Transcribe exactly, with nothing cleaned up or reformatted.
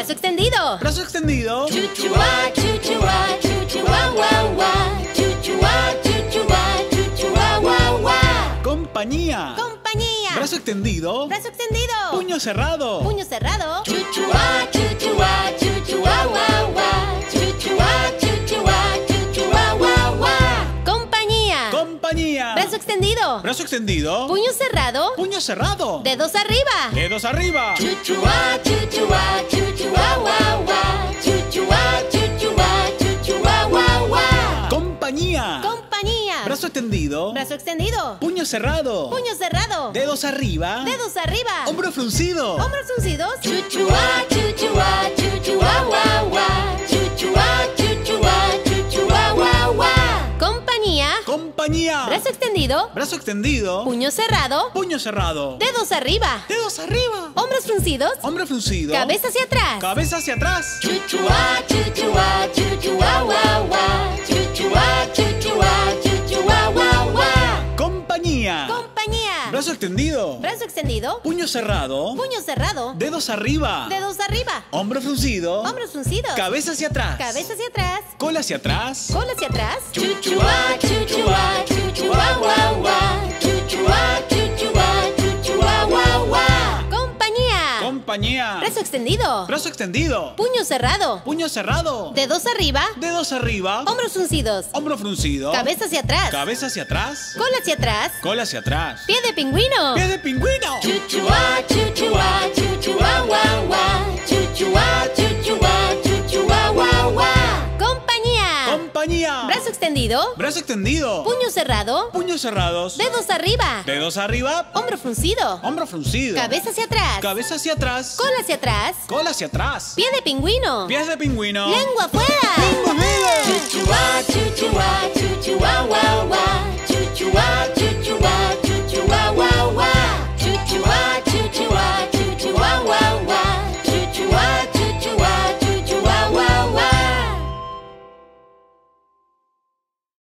Brazo extendido. Brazo extendido. Chuchuá, chuchuá, chuchuá, guau, guau. Chuchuá, chuchuá, chuchuá, guau, guau. Compañía. Compañía. Brazo extendido. Brazo extendido. Puño cerrado. Puño cerrado. Chuchuá, chuchuá, chuchuá, guau, guau. Chuchuá, chuchuá, chuchuá, guau, guau. Compañía. Compañía. Brazo extendido. Brazo extendido. Puño cerrado. Puño cerrado. Dedos arriba. Dedos arriba. Chuchuá, chuchuá, chuchuá, guau, guau. Chuchuá, chuchuá, chuchuá, guau, guau. Compañía. Compañía. Brazo extendido. Brazo extendido. Puño cerrado. Puño cerrado. Dedos arriba. Dedos arriba. Hombro fruncido. Hombros fruncidos. Chuchuá, chuchuá, chuchuá, guau, guau. Chuchuá, chuchuá, chuchuá, guau, guau. Compañía. Compañía. Brazo extendido. Brazo extendido. Puño cerrado. Puño cerrado. Dedos arriba. Dedos arriba. Hombros fruncidos. Hombro fruncido. Cabeza hacia atrás. Cabeza hacia atrás. Chuchuá, chuchuá, chuchuá, guau, guau. Chuchuá, chuchuá, chuchuá, guau, guau. Compañía. Compañía. Brazo extendido. Brazo extendido. Puño cerrado. Puño cerrado. Dedos arriba. Dedos arriba. Hombro fruncido. Hombros fruncidos. Cabeza hacia atrás. Cabeza hacia atrás. Cola hacia atrás. Cola hacia atrás. Chuchuá, chuchuá, chuchuá, guau, guau. Chuchuá, chuchuá, chuchuá, guau, guau. Compañía. Compañía. Brazo extendido. Brazo extendido. Puño cerrado. Puño cerrado. Dedos arriba. Dedos arriba. Hombros fruncidos. Hombro fruncido. Cabeza hacia atrás. Cabeza hacia atrás. Cola hacia atrás. Cola hacia atrás. Pie de pingüino. Pie de pingüino. Chuchuá, chuchuá, chuchuá, guau, guau. Chuchuá, chuchuá, chuchuá, guau, guau. Compañía. Compañía. Brazo extendido. Brazo extendido. Puño cerrado. Puños cerrados. Dedos arriba. Dedos arriba. Hombro fruncido. Hombro fruncido. Cabeza hacia atrás. Cabeza hacia atrás. Cola hacia atrás. Cola hacia atrás. Pie de pingüino. Pies de pingüino. Lengua afuera. ¡Lengua afuera! Chuchuá, chuchuá, chuchuá, guau, guau.